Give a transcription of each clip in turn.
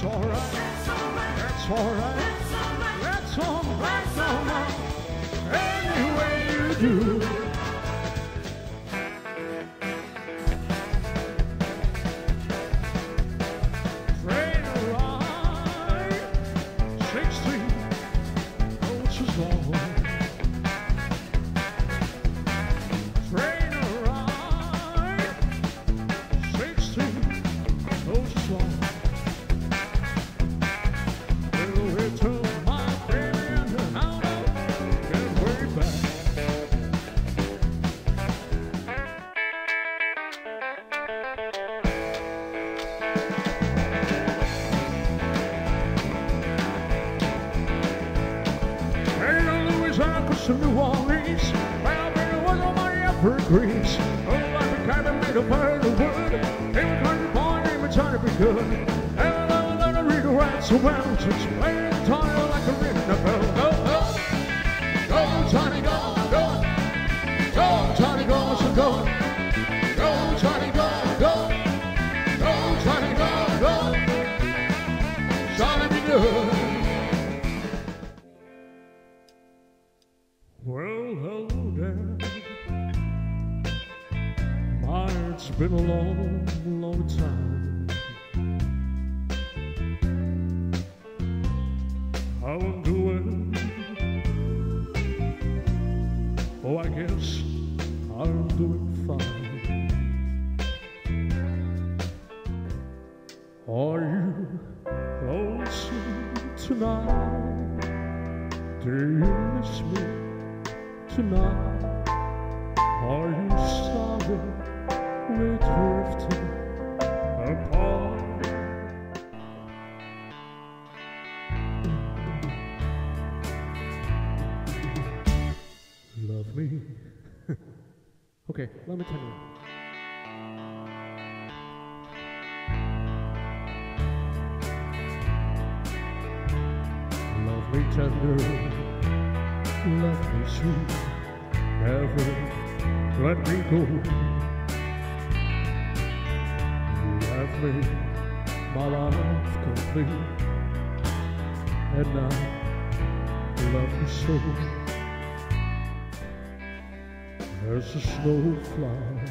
That's alright. That's alright. That's alright. No more. Any way you do. Train ride 16 coaches long. Train ride 16 coaches long. Will it turn my baby into out of get way back? Ain't no Louisiana, cause to New Orleans, well, baby, was on my evergreens. Oh, like a cabin made of bird and wood. Ain't a country boy, ain't a trying to be good. And I learned to read the rights so well. Just play the guitar like a rhythm. Go, go, go. Go, Johnny, go, go. Go, Johnny, go, so go. Go, Johnny, go, go. Go, Johnny, go, go. Johnny, be good. Well, hello there. My, it's been a long, long time. How I'm doing? Oh, I guess I'm doing fine. Are you lonesome tonight? Do you miss me tonight? Are you sorry we're drifting apart? Love me? Okay, let me tell you. Love me tender, love me sweet, never let me go. You have made my life complete, and I love you so. As a snowflake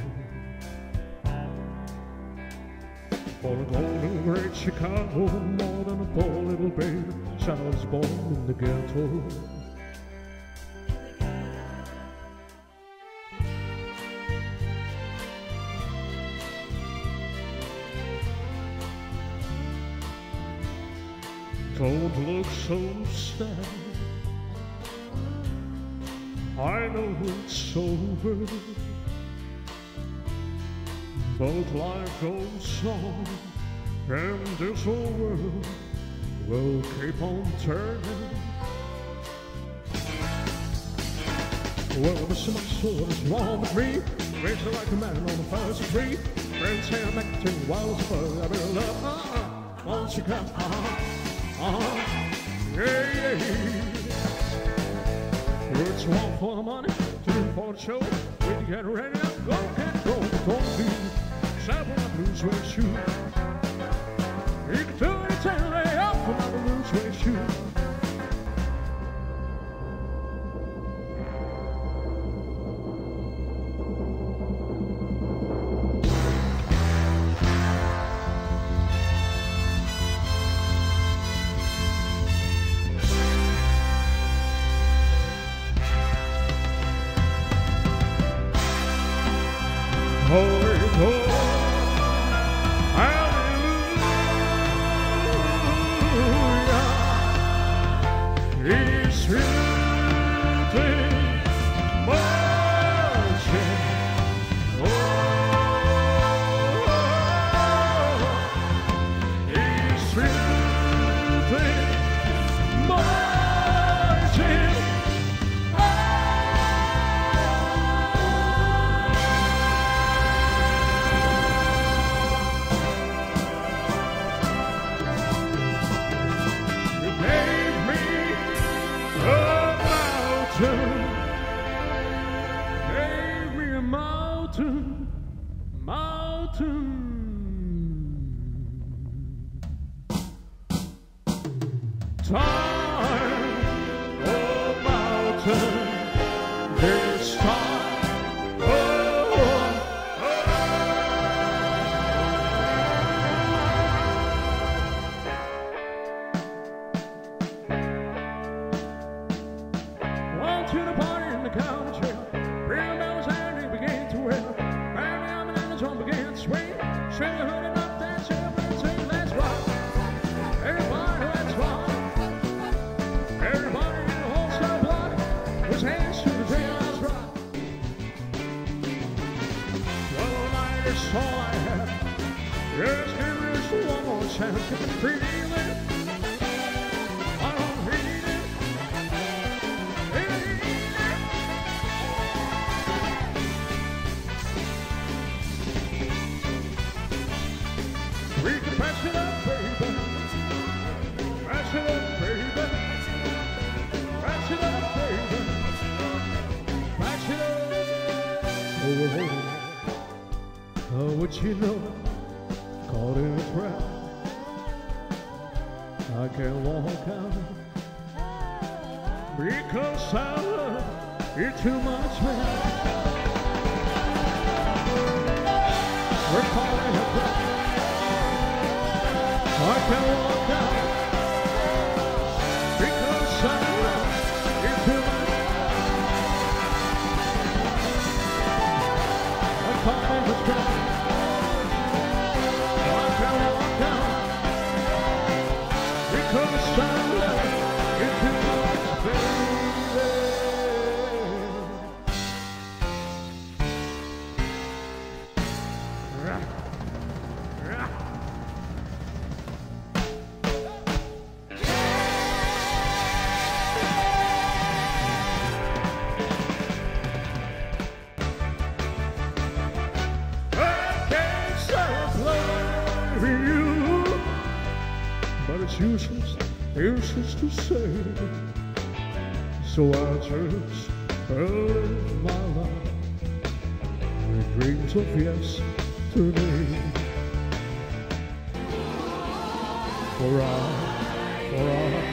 for a golden great Chicago, more than a poor little baby, child was born in the ghetto. Don't look so sad, I know it's over, but life goes on, and this whole world will keep on turning. Well, there's so much what's wrong with me, raised like a man on the first tree. Friends say I'm acting wild as fuck, I better love, won't you come, yeah, yeah. It's one for the money, two for the show. When you get ready, go, can't go. Don't be sad when I lose weight shoe. You can do it and lay off when I lose weight shoe. Holy, holy, hallelujah. He's written marching. Oh, he's written marching. this time. Oh, went to the party in the county jail. Real bells and it began to wail. Round down and the drum began to swing. Swing the hood and up that shit and say, let's rock. Everybody, let's rock. Everybody in the whole cell block was hands to the tail, let's rock. Well, tonight is all I have. Just give this one more chance. Get the feeling. I don't need it. We can pass it up, baby. Pass it up, baby. Pass it up, baby. Pass it up. Oh, what you know, caught in a trap. I can't walk out because I love you too much, man. We're caught in a trap. I can't walk out because I love you too much. I'm caught in the trap. I can't walk out because I love you too much, baby. But it's useless to say. So I'll just live my life with dreams of yesterday. For I